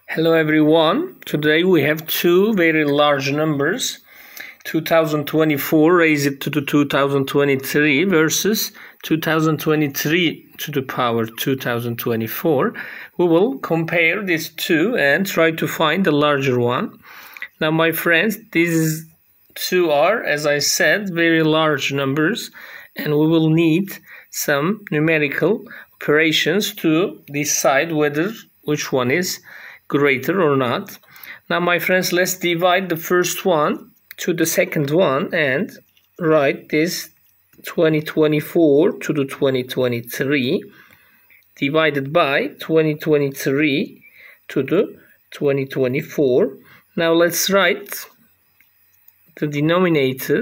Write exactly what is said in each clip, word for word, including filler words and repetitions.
Hello everyone, today we have two very large numbers, two thousand twenty-four raised to the two thousand twenty-three versus two thousand twenty-three to the power two thousand twenty-four. We will compare these two and try to find the larger one. Now my friends, these two are, as I said, very large numbers, and we will need some numerical operations to decide whether which one is greater or not. Now my friends, let's divide the first one to the second one and write this twenty twenty-four to the twenty twenty-three divided by twenty twenty-three to the twenty twenty-four. Now let's write the denominator.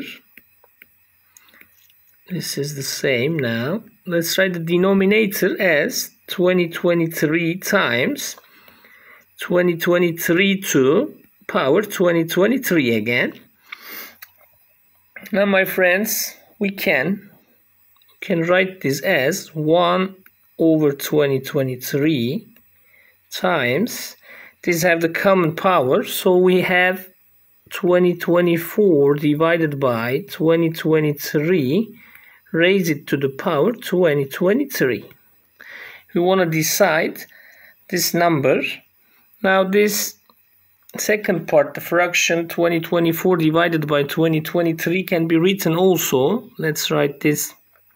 This is the same now. Let's write the denominator as twenty twenty-three times twenty twenty-three to power twenty twenty-three again. Now my friends, we can can write this as one over twenty twenty-three times, these have the common power, so we have twenty twenty-four divided by twenty twenty-three raised to the power twenty twenty-three. We want to decide this number. Now this second part, the fraction twenty twenty-four divided by twenty twenty-three, can be written also. Let's write this,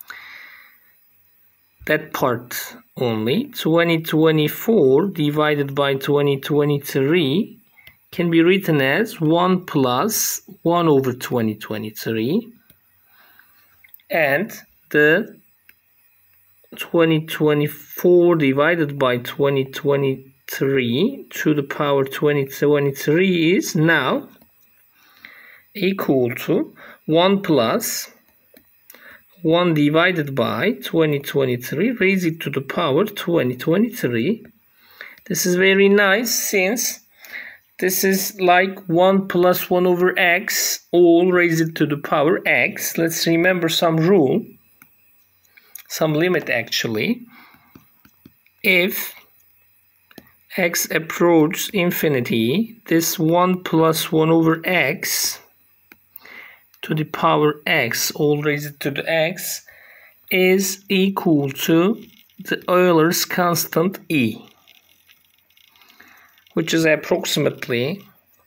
that part only. twenty twenty-four divided by twenty twenty-three can be written as one plus one over twenty twenty-three. And the twenty twenty-four divided by twenty twenty-three to the power twenty twenty-three is now equal to one plus one divided by twenty twenty-three raised to the power twenty twenty-three. This is very nice, since this is like one plus one over x, all raised to the power x. Let's remember some rule, some limit actually. If x approaches infinity, this one plus one over x to the power x, all raised to the x, is equal to the Euler's constant E, which is approximately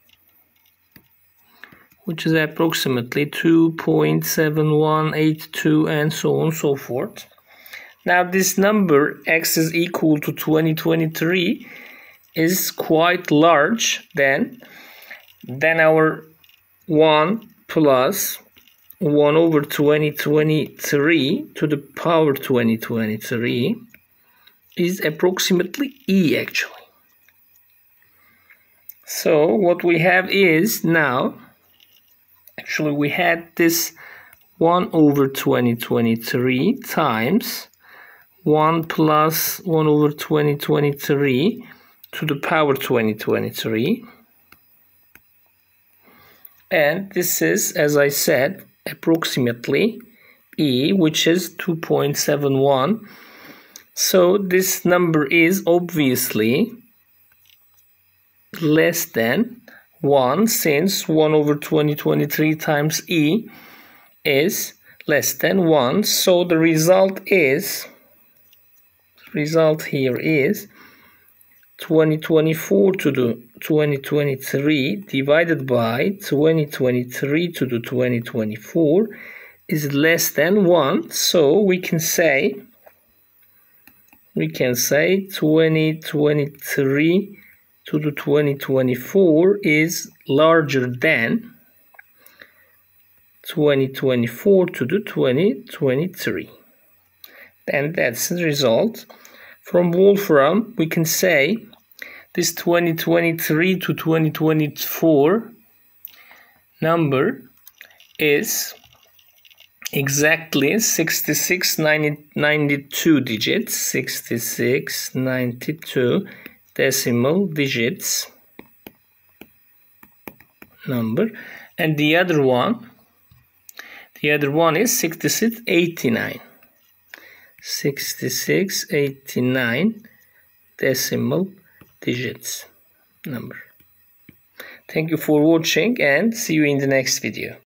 which is approximately two point seven one eight two, and so on and so forth. Now this number x is equal to twenty twenty-three is quite large than than our one plus one over twenty twenty-three to the power twenty twenty-three is approximately E actually. So what we have is, now actually we had this one over twenty twenty-three times one plus one over twenty twenty-three to the power twenty twenty-three, and this is, as I said, approximately E, which is two point seven one. So this number is obviously less than one, since one over twenty twenty-three times E is less than one. So the result is, the result here is twenty twenty-four to the twenty twenty-three divided by twenty twenty-three to the twenty twenty-four is less than one. So we can say we can say twenty twenty-three to the twenty twenty-four is larger than twenty twenty-four to the twenty twenty-three. And that's the result. From Wolfram, we can say this twenty twenty-three to twenty twenty-four number is exactly sixty-six ninety-two digits, sixty-six ninety-two decimal digits number, and the other one, the other one is sixty-six eighty-nine. sixty-six eighty-nine decimal digits. number. Thank you for watching and see you in the next video.